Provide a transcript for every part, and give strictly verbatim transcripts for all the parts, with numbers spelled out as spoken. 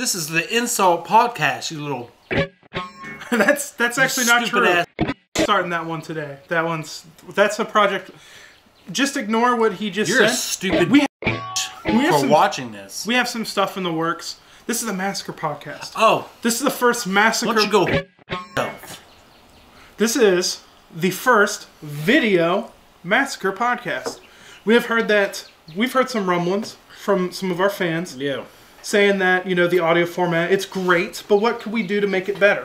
This is the insult podcast, you little... that's that's actually not true. Ass. Starting that one today. That one's... That's a project... Just ignore what he just You're said. You're a stupid we have, we have for some, watching this. We have some stuff in the works. This is the Massacre podcast. Oh. This is the first Massacre... Why don't you go... This is the first video Massacre podcast. We have heard that... We've heard some rumblings from some of our fans. Yeah. Saying that, you know, the audio format, it's great, but what could we do to make it better?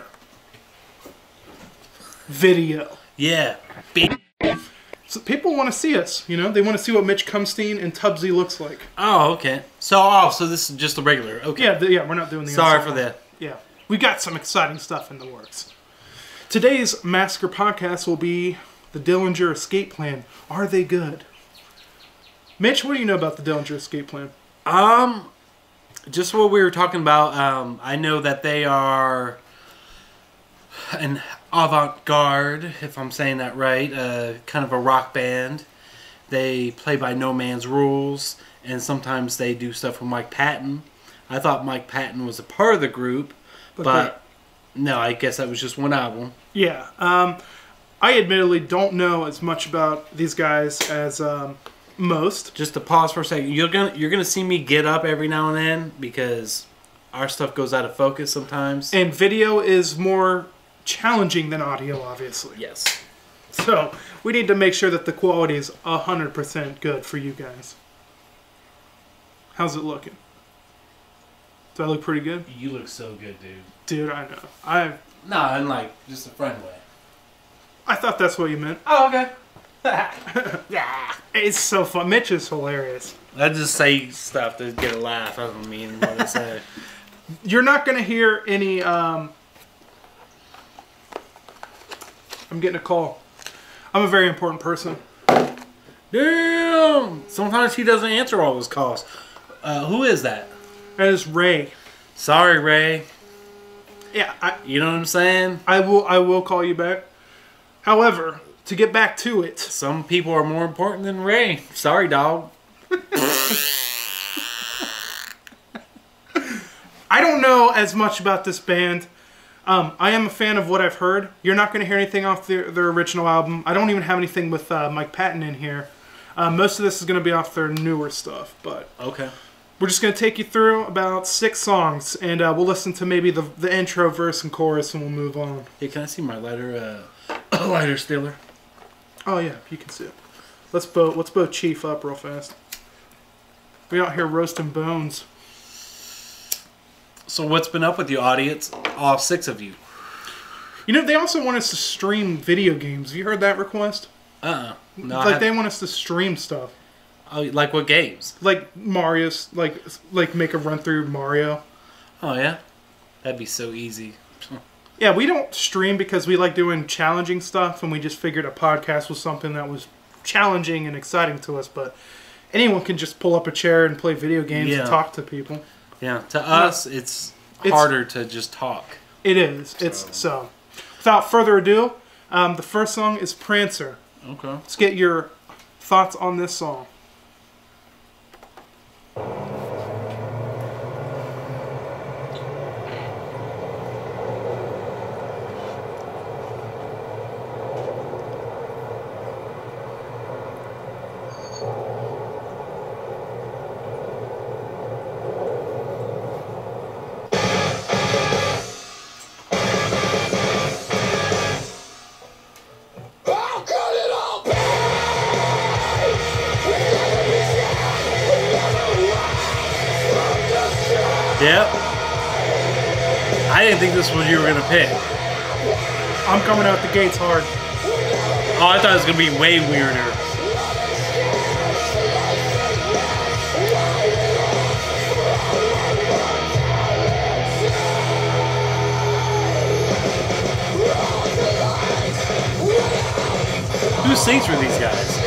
Video. Yeah. So people want to see us, you know? They want to see what Mitch Cumstein and Tubbsy looks like. Oh, okay. So, oh, so this is just a regular. Okay. Yeah, the, yeah, we're not doing the Sorry for that. Yeah. We got some exciting stuff in the works. Today's Massacre podcast will be the Dillinger escape plan. Are they good? Mitch, what do you know about the Dillinger escape plan? Um, just what we were talking about. Um, I know that they are an avant-garde, if I'm saying that right, uh, kind of a rock band. They play by no man's rules, and sometimes they do stuff with Mike Patton. I thought Mike Patton was a part of the group, but, but no, I guess that was just one album. Yeah. Um, I admittedly don't know as much about these guys as... Um, Most. Just to pause for a second, you're gonna you're gonna see me get up every now and then because our stuff goes out of focus sometimes. And video is more challenging than audio, obviously. Yes. So we need to make sure that the quality is a hundred percent good for you guys. How's it looking? Do I look pretty good? You look so good, dude. Dude, I know. I. Nah, in like just a friend way. I thought that's what you meant. Oh, okay. Yeah, it's so fun. Mitch is hilarious. I just say stuff to get a laugh. I don't mean what I say. You're not going to hear any... Um... I'm getting a call. I'm a very important person. Damn! Sometimes he doesn't answer all his calls. Uh, who is that? That is Ray. Sorry, Ray. Yeah, I, you know what I'm saying? I will. I will call you back. However... To get back to it. Some people are more important than Ray. Sorry, dog. I don't know as much about this band. Um, I am a fan of what I've heard. You're not going to hear anything off their, their original album. I don't even have anything with uh, Mike Patton in here. Uh, most of this is going to be off their newer stuff. But okay. We're just going to take you through about six songs. And uh, we'll listen to maybe the, the intro, verse, and chorus, and we'll move on. Hey, can I see my lighter, uh, lighter stealer? Oh yeah, you can see it. Let's bow, let's bow Chief up real fast. We out here roasting bones. So what's been up with you, audience? All six of you. You know, they also want us to stream video games. Have you heard that request? Uh-uh. No, like they want us to stream stuff. Oh, like what games? Like Mario's, like like make a run through Mario. Oh yeah, that'd be so easy. Yeah, we don't stream because we like doing challenging stuff, and we just figured a podcast was something that was challenging and exciting to us, but anyone can just pull up a chair and play video games yeah. and talk to people. Yeah, to us, yeah. It's, it's harder to just talk. It is. So. It's so. Without further ado, um, the first song is Prancer. Okay. Let's get your thoughts on this song. Yep. I didn't think this was what you were going to pick. I'm coming out the gates hard. Oh, I thought it was going to be way weirder. Who sings for these guys?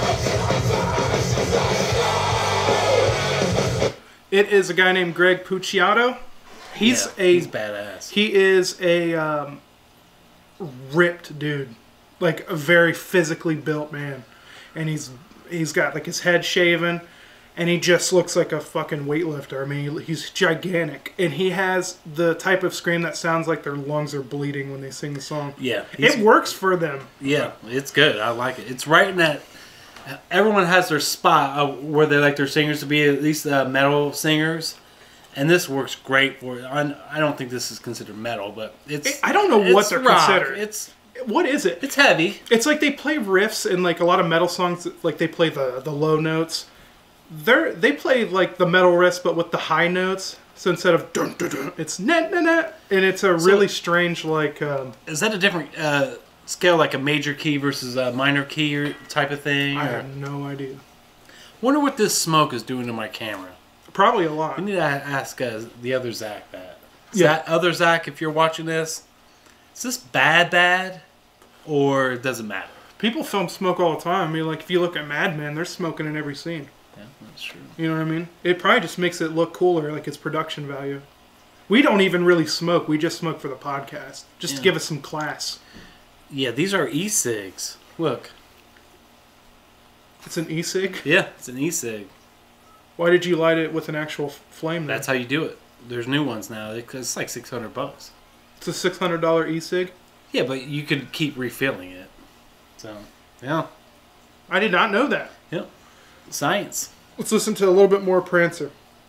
It is a guy named Greg Puciato. He's yeah, a he's badass. He is a um, ripped dude, like a very physically built man, and he's he's got like his head shaven. and he just looks like a fucking weightlifter. I mean, he's gigantic, and he has the type of scream that sounds like their lungs are bleeding when they sing the song. Yeah, it works for them. Yeah, it's good. I like it. It's right in that. Everyone has their spot uh, where they like their singers to be, at least uh, metal singers, and this works great for it. I, I don't think this is considered metal, but it's. I don't know what they're rock. considered. It's. What is it? It's heavy. It's like they play riffs in like a lot of metal songs. Like they play the the low notes. They they play like the metal riffs, but with the high notes. So instead of dun dun dun, it's na na na, and it's a so, really strange like. Um, is that a different uh, scale, like a major key versus a minor key or type of thing? I or? have no idea. Wonder Wonder what this smoke is doing to my camera. Probably a lot. We need to ask uh, the other Zach that. Yeah. Zach, other Zach, if you're watching this. Is this bad, bad, or does it matter? People film smoke all the time. I mean, like, if you look at Mad Men, they're smoking in every scene. Yeah, that's true. You know what I mean? It probably just makes it look cooler, like its production value. We don't even really smoke. We just smoke for the podcast, just yeah. to give us some class. Yeah, these are e-cigs. Look. It's an e-cig? Yeah, it's an e-cig. Why did you light it with an actual flame then? That's how you do it. There's new ones now. It's like six hundred bucks. It's a six hundred dollar e-cig? Yeah, but you could keep refilling it. So, yeah. I did not know that. Yep. Science. Let's listen to a little bit more Prancer.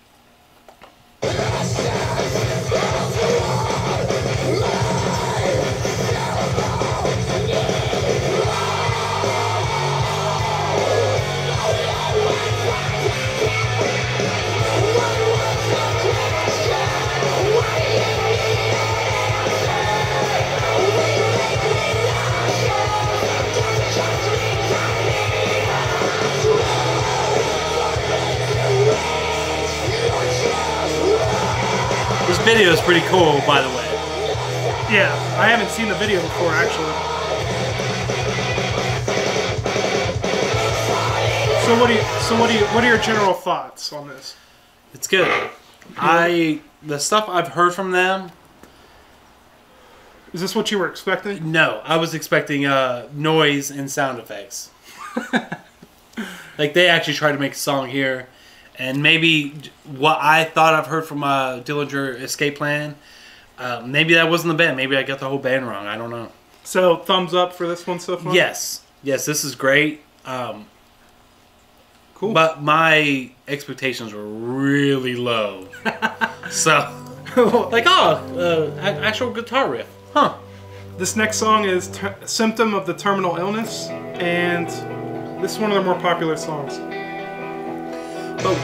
This video is pretty cool, by the way. Yeah, I haven't seen the video before, actually. So what do you? So what do you? What are your general thoughts on this? It's good. I the stuff I've heard from them. Is this what you were expecting? No, I was expecting uh, noise and sound effects. Like they actually tried to make a song here. And maybe what I thought I've heard from uh, Dillinger Escape Plan, uh, maybe that wasn't the band. Maybe I got the whole band wrong. I don't know. So, thumbs up for this one so far? Yes. Yes, this is great. Um, cool. But my expectations were really low. So, like, oh, uh, actual guitar riff. Huh. This next song is ter- Symptom of the Terminal Illness, and this is one of their more popular songs. But,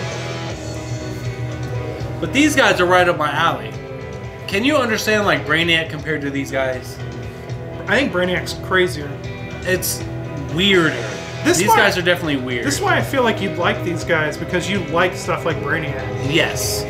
but these guys are right up my alley. Can you understand like Brainiac compared to these guys? I think Brainiac's crazier. It's weirder. This these why, guys are definitely weird. This is why I feel like you'd like these guys, because you like stuff like Brainiac. Yes.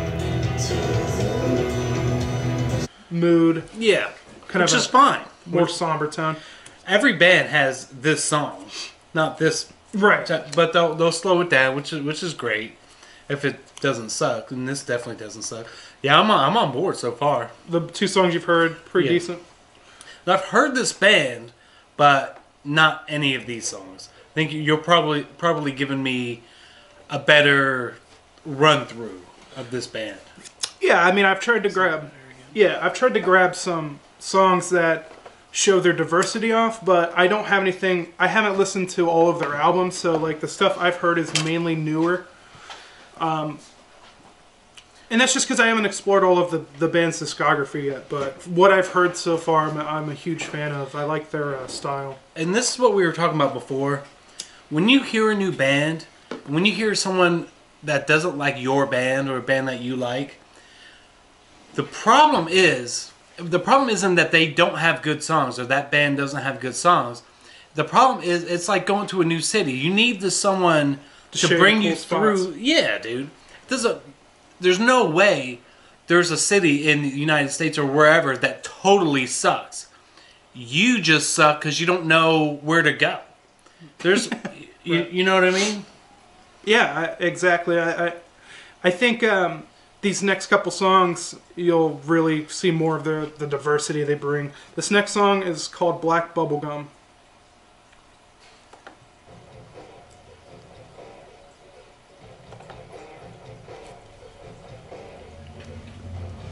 Mood. Yeah. Kind Which of is fine. More somber tone. Every band has this song, not this. Right. But they'll they'll slow it down, which is which is great. If it doesn't suck, and this definitely doesn't suck. Yeah, I'm on, I'm on board so far. The two songs you've heard, pretty yeah. decent. Now, I've heard this band, but not any of these songs. I think you're probably probably giving me a better run through of this band. Yeah, I mean, I've tried to grab. Yeah, I've tried to grab some songs that show their diversity off, but I don't have anything. I haven't listened to all of their albums, so like the stuff I've heard is mainly newer. Um, and that's just because I haven't explored all of the, the band's discography yet. But what I've heard so far, I'm a, I'm a huge fan of. I like their uh, style. And this is what we were talking about before. When you hear a new band, when you hear someone that doesn't like your band or a band that you like, the problem is. The problem isn't that they don't have good songs or that band doesn't have good songs. The problem is it's like going to a new city. You need this someone to, to bring cool you through. Spots. Yeah, dude. There's a there's no way there's a city in the United States or wherever that totally sucks. You just suck because you don't know where to go. There's, right. you, you know what I mean? Yeah, I, exactly. I I, I think. Um, These next couple songs, you'll really see more of the, the diversity they bring. This next song is called Black Bubblegum.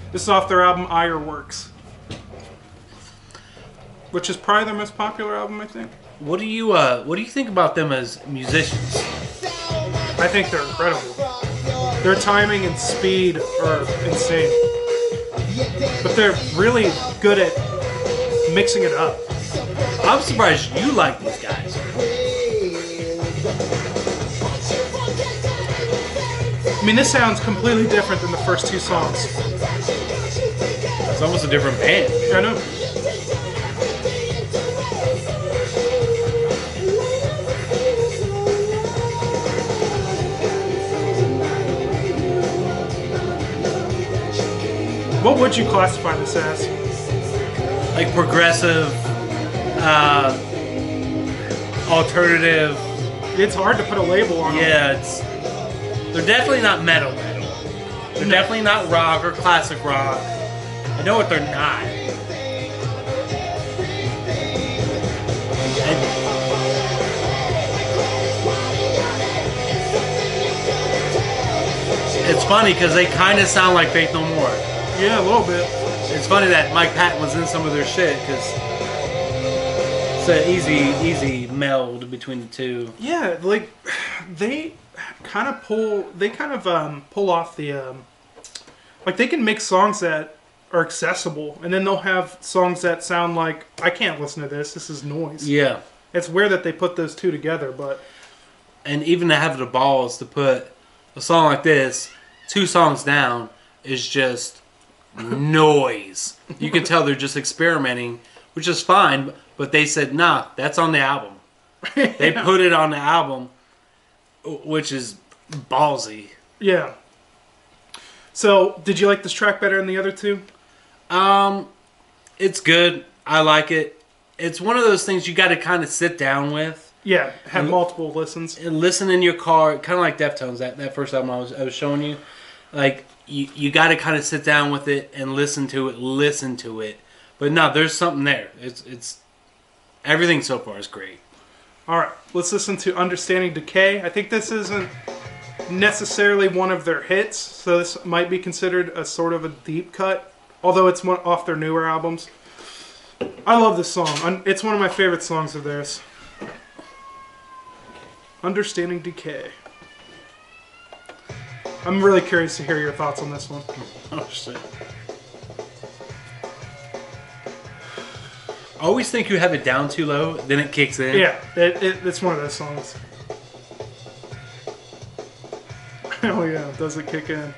This is off their album Ironworks, which is probably their most popular album, I think. What do you uh, What do you think about them as musicians? I think they're incredible. Their timing and speed are insane, but they're really good at mixing it up. I'm surprised you like these guys. I mean, this sounds completely different than the first two songs. It's almost a different band. I know. What would you classify this as? Like progressive, uh, alternative. It's hard to put a label on them. Yeah, it's. They're definitely not metal metal. They're No. definitely not rock or classic rock. I know what they're not. And it's funny because they kind of sound like Faith No More. Yeah, a little bit. It's funny that Mike Patton was in some of their shit because it's an easy, easy meld between the two. Yeah, like they kind of pull. They kind of um, pull off the um, like they can make songs that are accessible, and then they'll have songs that sound like I can't listen to this. This is noise. Yeah, It's weird that they put those two together, but and even to have the balls to put a song like this, two songs down, is just noise. You can tell they're just experimenting, which is fine, but they said, nah, that's on the album. They yeah. put it on the album, which is ballsy. Yeah. So, did you like this track better than the other two? Um, it's good. I like it. It's one of those things you got to kind of sit down with Yeah, have And- multiple listens. and listen in your car, kind of like Deftones, that, that first album I was, I was showing you. Like, you, you got to kind of sit down with it and listen to it, listen to it. But no, there's something there. It's, it's, everything so far is great. All right, let's listen to Understanding Decay. I think this isn't necessarily one of their hits, so this might be considered a sort of a deep cut, although it's one off their newer albums. I love this song. Un- It's one of my favorite songs of theirs. Understanding Decay. I'm really curious to hear your thoughts on this one. Oh, shit. I always think you have it down too low, then it kicks in. Yeah, it, it, it's one of those songs. Oh yeah, does it kick in?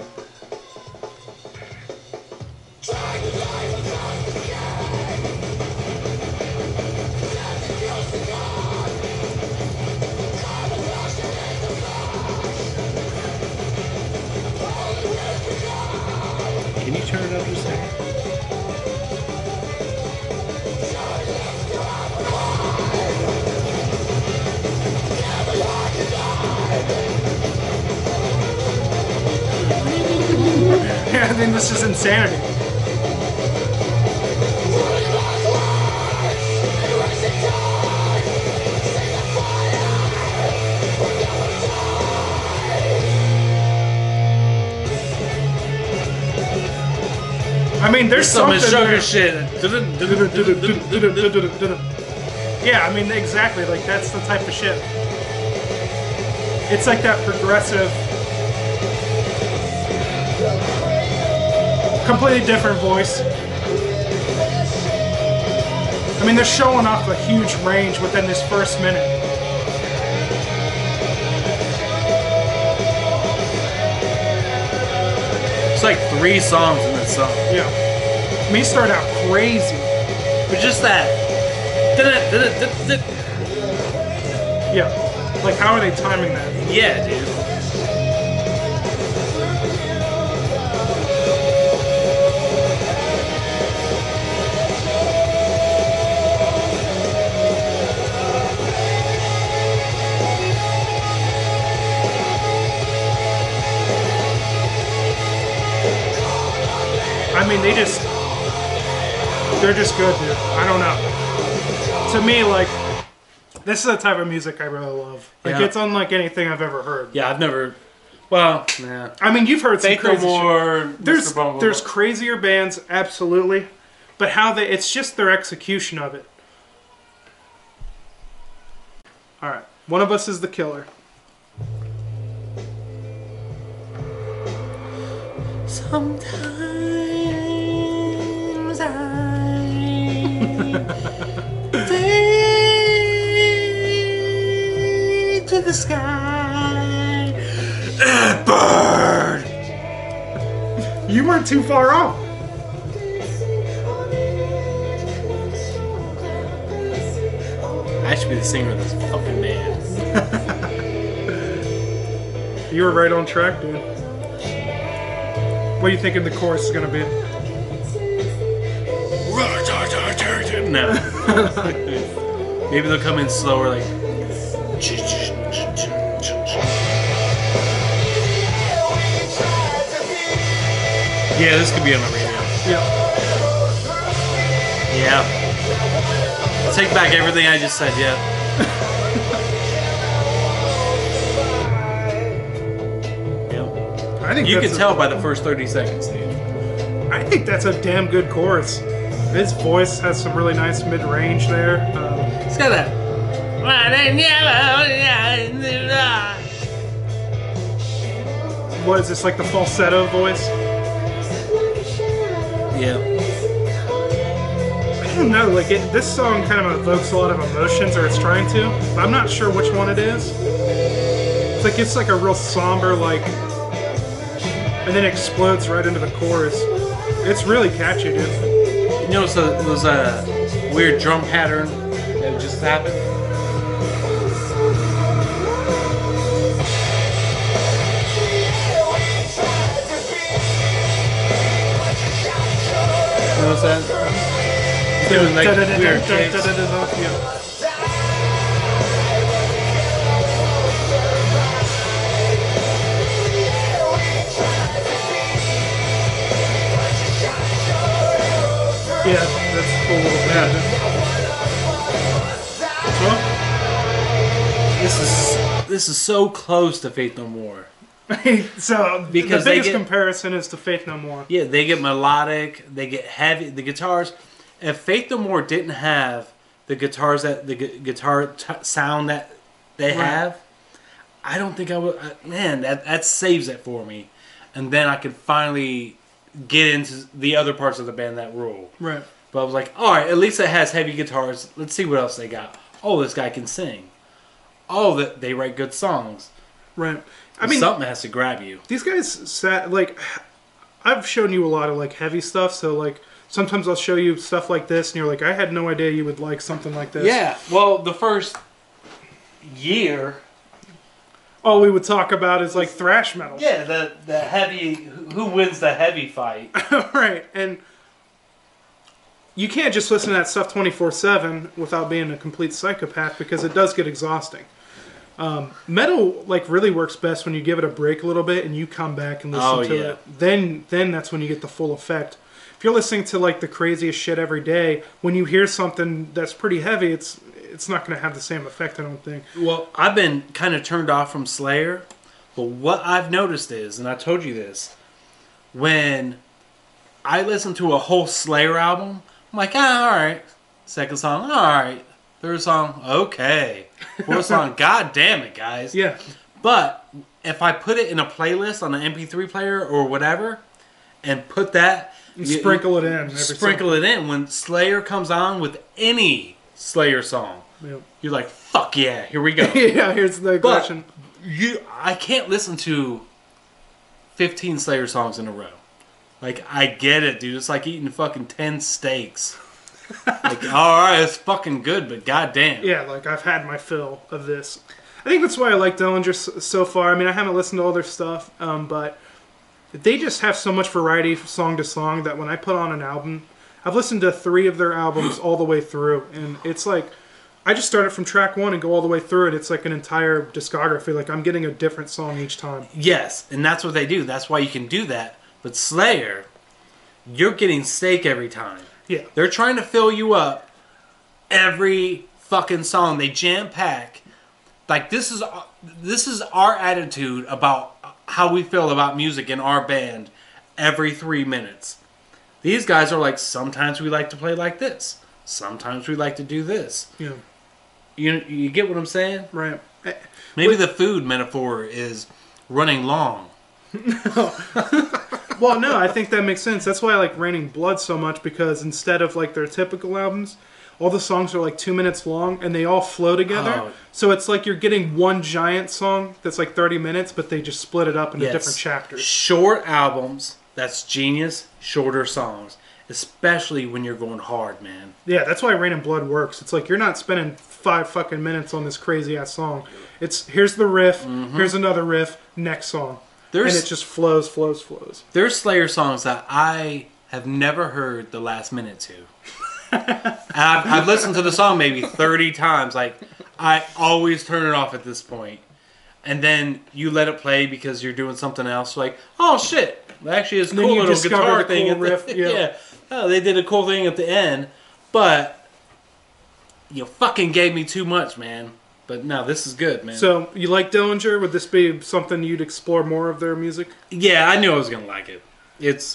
Can you turn it up just a second? Yeah, I think this is insanity. I mean, there's Some something sugar there. shit. Yeah, I mean, exactly. Like, that's the type of shit. It's like that progressive, completely different voice. I mean, they're showing off a huge range within this first minute. It's like three songs in this song. Yeah. I mean, he started out crazy. But just that. Yeah. Like, how are they timing that? Yeah, dude. I mean, they just, they're just good, dude. I don't know. To me, like, this is the type of music I really love. Like, Yeah. it's unlike anything I've ever heard. Yeah, I've never Well, nah. I mean, you've heard some Faith No crazy More. shit. There's Mister Bungle. there's crazier bands, absolutely, but how they it's just their execution of it. All right, one of us is the killer. Sometimes I take to the sky and bird. You weren't too far off. I should be the singer of this fucking band. You were right on track, dude. What do you think the chorus is gonna be? No. Maybe they'll come in slower, like. Yeah, this could be on the radio. Yeah. Yeah. I'll take back everything I just said, yeah. I think You that's can a, tell by the first thirty seconds, dude. I think that's a damn good chorus. His voice has some really nice mid-range there. Um, It's got that. what is this, like the falsetto voice? Yeah. I don't know, like it, this song kind of evokes a lot of emotions, or it's trying to, but I'm not sure which one it is. It's like it's like a real somber, like, and then explodes right into the chorus. It's really catchy, dude. You notice so there was a weird drum pattern that just happened? You notice that? It's doing like weird kicks. Yeah. Yeah, that's a little bit. Yeah. Well, this is this is so close to Faith No More. So Because the they biggest get- comparison is to Faith No More. Yeah, they get melodic, they get heavy. The guitars. If Faith No More didn't have the guitars that the gu- guitar t- sound that they Right. have, I don't think I would. I, man, that that saves it for me, and then I could finally get into the other parts of the band that rule. Right. But I was like, all right, at least it has heavy guitars. Let's see what else they got. Oh, this guy can sing. Oh, that they write good songs. Right. I mean, Something has to grab you. these guys sat like I've shown you a lot of like heavy stuff, so like sometimes I'll show you stuff like this and you're like, I had no idea you would like something like this. Yeah. Well, the first year. All we would talk about is like thrash metal. Yeah, the the heavy. Who wins the heavy fight? Right. And you can't just listen to that stuff twenty-four seven without being a complete psychopath, because it does get exhausting. Um, metal like really works best when you give it a break a little bit and you come back and listen Oh, to yeah. it. Then then that's when you get the full effect. If you're listening to like the craziest shit every day, when you hear something that's pretty heavy, it's it's not going to have the same effect, I don't think. Well, I've been kind of turned off from Slayer, but what I've noticed is, and I told you this, when I listen to a whole Slayer album, I'm like, ah, all right. Second song, all right. Third song, okay. Fourth song, god damn it, guys. Yeah. But if I put it in a playlist on an M P three player or whatever, and put that, You sprinkle it in. Every sprinkle it in when Slayer comes on with any Slayer song, Yeah. you're like, fuck yeah, here we go. Yeah, here's the But question. you, I can't listen to fifteen Slayer songs in a row. Like, I get it, dude. It's like eating fucking ten steaks. Like, all right, it's fucking good, but goddamn. Yeah, like I've had my fill of this. I think that's why I like Dillinger so, so far. I mean, I haven't listened to all their stuff, um, but they just have so much variety from song to song that when I put on an album, I've listened to three of their albums all the way through, and it's like I just start it from track one and go all the way through it. It's like an entire discography. Like I'm getting a different song each time. Yes, and that's what they do. That's why you can do that. But Slayer, you're getting steak every time. Yeah. They're trying to fill you up every fucking song. They jam pack. Like this is this is our attitude about how we feel about music in our band every three minutes. These guys are like, sometimes we like to play like this. Sometimes we like to do this. Yeah. You you get what I'm saying? Right. Maybe the food metaphor is running long. Well, no, I think that makes sense. That's why I like Raining Blood so much, because instead of like their typical albums, all the songs are like two minutes long and they all flow together. Oh. So it's like you're getting one giant song that's like thirty minutes, but they just split it up into yes. different chapters. Short albums, that's genius. Shorter songs, especially when you're going hard, man. Yeah, that's why Raining Blood works. It's like you're not spending five fucking minutes on this crazy ass song. It's here's the riff, mm-hmm. here's another riff, next song. There's, and it just flows, flows, flows. There's Slayer songs that I have never heard the last minute to. And I've, I've listened to the song maybe thirty times. Like, I always turn it off at this point. And then you let it play because you're doing something else. Like, oh shit, actually it's a cool little guitar thing. Cool riff, the, yeah. yeah. Oh, they did a cool thing at the end. But you fucking gave me too much, man. But no, this is good, man. So, you like Dillinger? Would this be something you'd explore more of their music? Yeah, I knew I was going to like it. It's,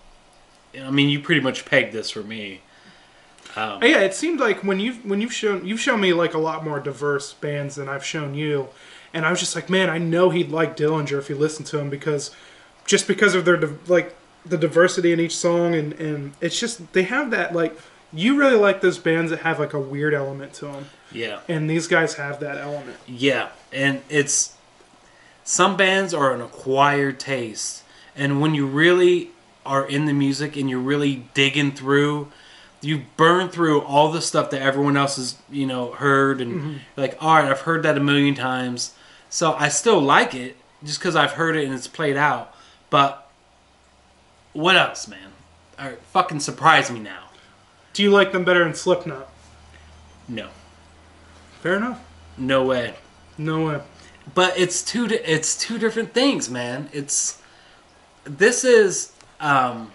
I mean, you pretty much pegged this for me. Um, yeah, it seemed like when you've, when you've shown, you've shown me like a lot more diverse bands than I've shown you. And I was just like, man, I know he'd like Dillinger if he listened to him, because, just because of their, like, the diversity in each song. And, and it's just, they have that, like, you really like those bands that have like a weird element to them. Yeah. And these guys have that element. Yeah. And it's, some bands are an acquired taste. And when you really are in the music and you're really digging through, you burn through all the stuff that everyone else has, you know, heard. And mm-hmm. you're like, all right, I've heard that a million times. So I still like it just because I've heard it and it's played out. But what else, man? All right, fucking surprise me now. Do you like them better than Slipknot? No. Fair enough. No way. No way. But it's two. It's two different things, man. It's this is um,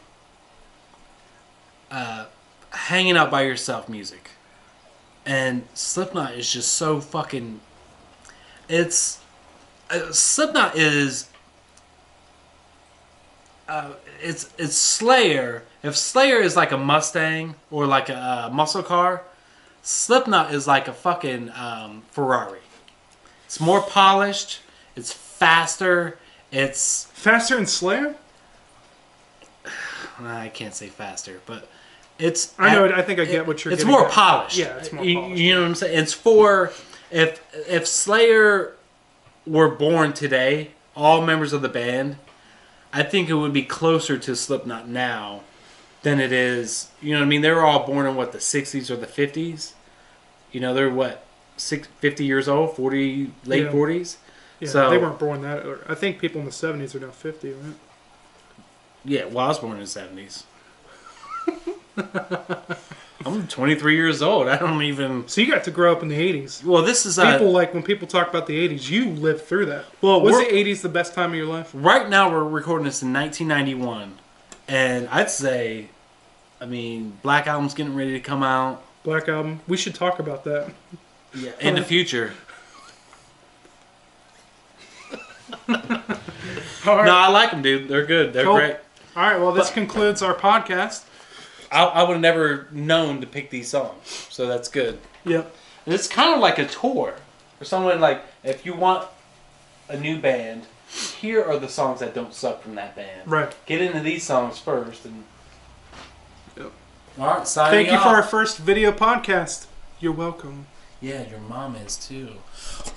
uh, hanging out by yourself music, and Slipknot is just so fucking. It's uh, Slipknot is. Uh, it's it's Slayer. If Slayer is like a Mustang or like a uh, muscle car, Slipknot is like a fucking um, Ferrari. It's more polished. It's faster. It's faster than Slayer. I can't say faster, but it's. I know. I think I get it, what you're. It's getting more at. polished. Yeah, it's more you, polished. You know what I'm saying? It's for if if Slayer were born today, all members of the band, I think it would be closer to Slipknot now than it is. You know what I mean? They were all born in what, the sixties or the fifties. You know, they're what, six, fifty years old, forty, late yeah. forties. Yeah, so they weren't born that. Or I think people in the seventies are now fifty, right? Yeah, well, I was born in the seventies. I'm twenty-three years old. I don't even. So you got to grow up in the eighties. Well, this is people uh, like when people talk about the eighties. You lived through that. Well, was the eighties the best time of your life? Right now, we're recording this in nineteen ninety-one, and I'd say, I mean, Black Album's getting ready to come out. Black Album. We should talk about that. Yeah, in the future. All right. No, I like them, dude. They're good. They're cool. great. All right. Well, this but, concludes our podcast. I, I would have never known to pick these songs, so that's good. Yep. And it's kind of like a tour for someone. Like, if you want a new band, here are the songs that don't suck from that band. Right. Get into these songs first, and yep. All right. Signing Thank you off. for our first video podcast. You're welcome. Yeah, your mom is too.